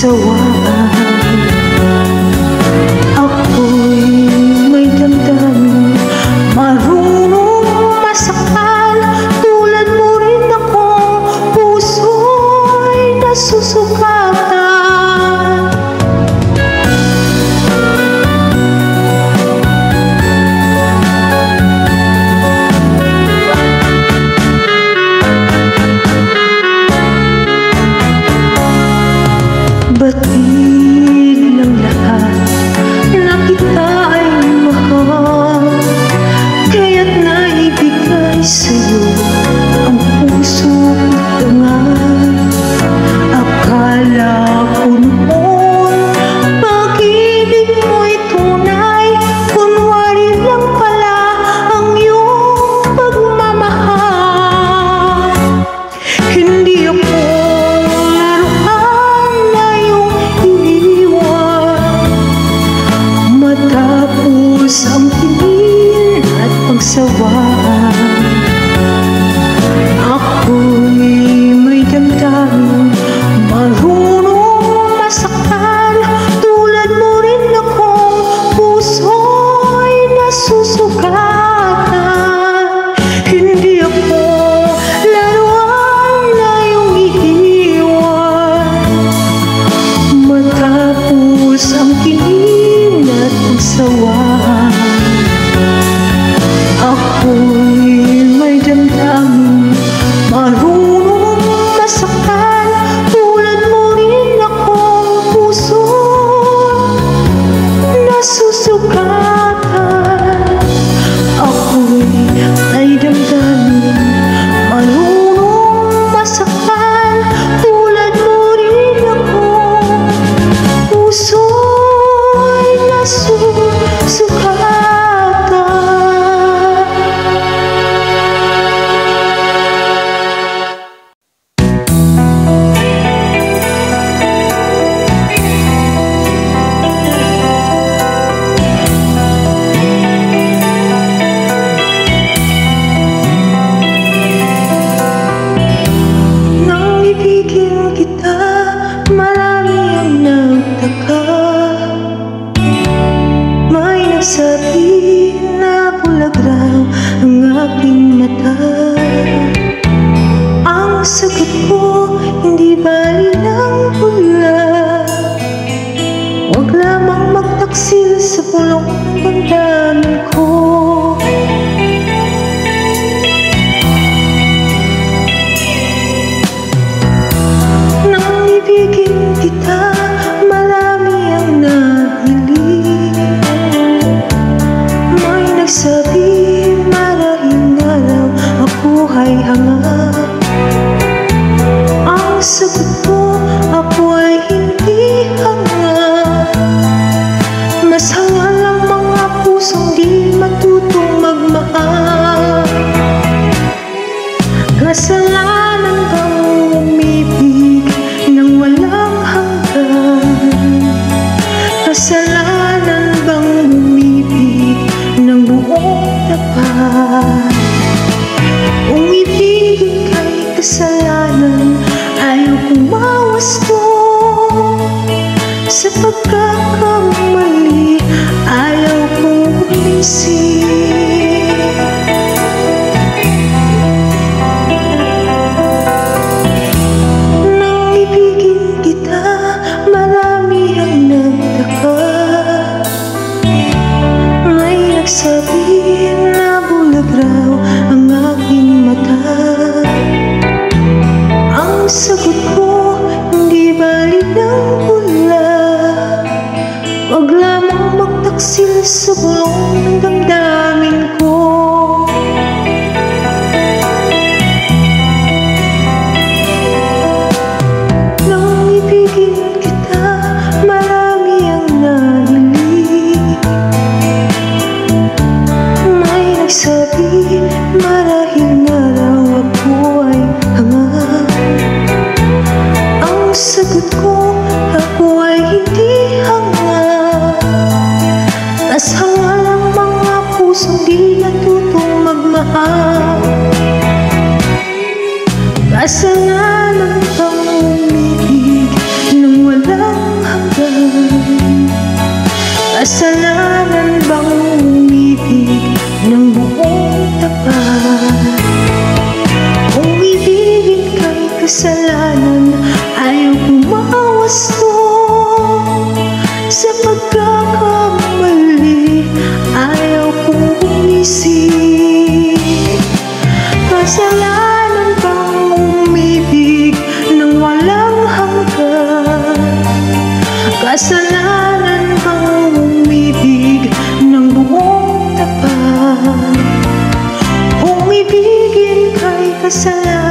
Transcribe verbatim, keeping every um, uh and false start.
pagsawaan. Ako'y may damdamin, marunong masakal. Tulad mo rin akong puso'y nasusukatan. Batid ng lahat na kita ay mahal, kaya't naibigay sa'yo ang puso't dangal. Akala ko noon pag-ibig mo'y tunay, kunwari lang pala ang iyong pagmamahal. Hindi ako ang tingin at pagsawaan. Ako'y may damdamin, marunong masakal. Tulad mo rin akong puso'y nasusugatan. Hindi ako laruan na iyong iiwan, matapos ang tingin at pagsawaan. Ako'y may damdamin, marunong masakal. Tulad mo rin akong puso nasusugatan. Ako'y may damdamin, marunong masakal. Tulad mo rin akong puso'y nasusugatan. Sabi na bulag raw ang aking mata. Ang sagot ko, hindi bali ng pula. Huwag lamang magtaksil sa pulong ng damdamin ko. Nang ibigin kita, marami ang nabili. Sabi marahil na raw ako ay hangat. Ang sagot ko, ako ay hindi hangat. Mas hangal ang mga pusong di matutong magmahal. Kasalanan bang umibig nang walang hanggan? Kasalanan bang umibig ng buong tapat? Umibig kay kasalanan, ayaw kumawas to. Sa pagkakamali, ayaw kong umisip. Nang ibigin kita, marami ang nagtaka. Nagsabi na bulag raw ang aking mata. Ang sagot ko, hindi bali ng pula. Huwag lamang magtaksil sa bulong ng damdamin ko. Nang ibigin kita, marami ang nahilig. Sabi marahil na raw ako ay hangat. Ang sagot ko, ako ay hindi hangat. Mas hangal ang mga pusong di natutong magmahal. Kasalanan bang umibig nang walang kasalanan, ayaw kumawasto. Sa pagkakamali, ayaw kong umisip. Kasalanan bang umibig nang walang hanggan? Kasalanan bang umibig ng buong tapat? Umibigin kay kasalanan,